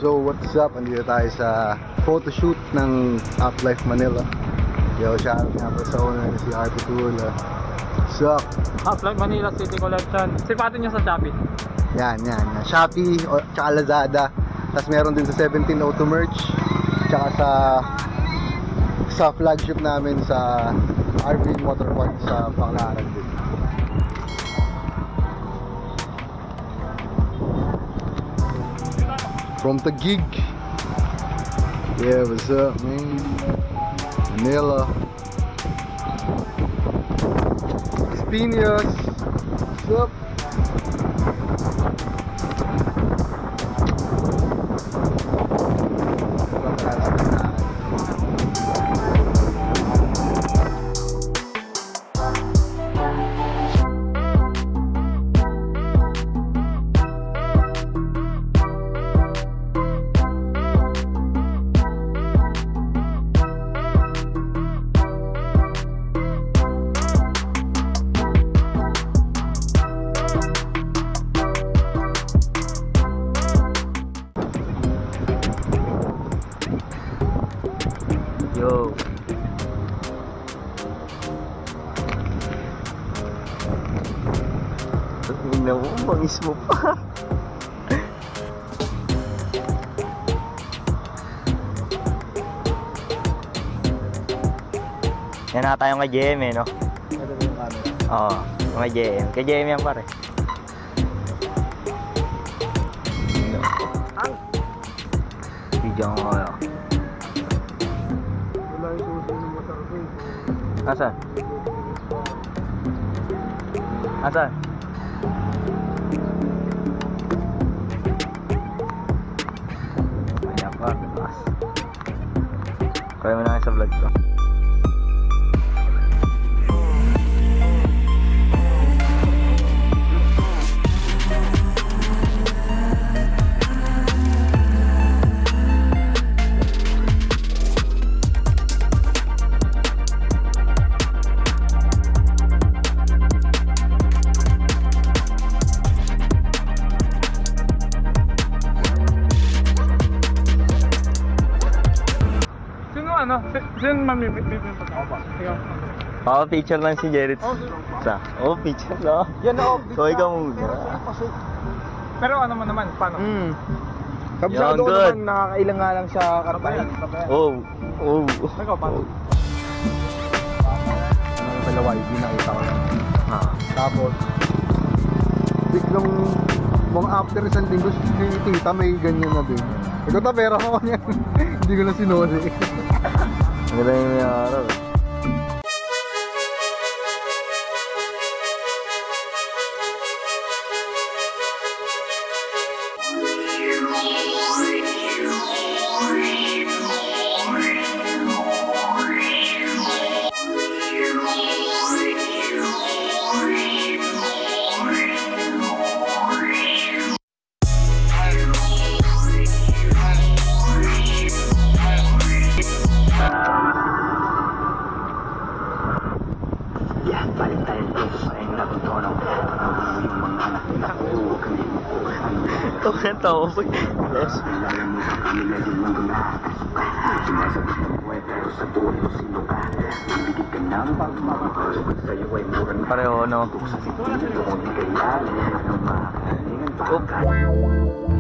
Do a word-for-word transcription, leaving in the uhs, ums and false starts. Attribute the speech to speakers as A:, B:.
A: So what's up? Andito tayo sa photoshoot ng Uplife Manila. Yo, shout out nga po sa owner si Arthur Tula. Sup?
B: Uplife Manila City Collection. Sipatin nyo sa Shopee.
A: Yan, yan, yan. Shopee, o, tsaka Lazada. Tapos meron din sa seventeen oh two merch. Tsaka sa sa flagship namin sa Rhbyn Motorpark sa Baclaran din. From the gig. Yeah, what's up, man? Manila. Spinios. What's up?
B: Yo.
A: Tingnan mo, bangis mo pa.
C: Yan na tayo kay J M eh, no? Oo, kay J M. Kay J M yan pare. Video ko kaya. Asan? Asan? Maya pa, bilas. Kaya mo na kayo sa vlog ko.
B: Ano? Sino mamimit-bit yung pagkakaba?
C: Oo, picture lang si Jerry.
B: Oh,
C: Sa? Oo, picture lang.
B: yan na,
C: So, ikaw muna.
B: pero ano mo naman, paano?
C: Hmm.
A: Kabisado
C: Yan,
A: ko
C: good.
A: naman, nakakailang nga lang sa karbayan.
C: Oh, oh.
B: Ikaw, paano?
A: Ang dalawa, hindi nakita ko lang.
C: Ah.
A: Tapos, biglang mga after isang linggo, si tita may ganyan na din. Ikaw ta, pera ko niyan. Hindi ko na sinuli.
C: Ang ganda yung may araw. Ito ka na tao po. Yes. Pareho, no? Oop.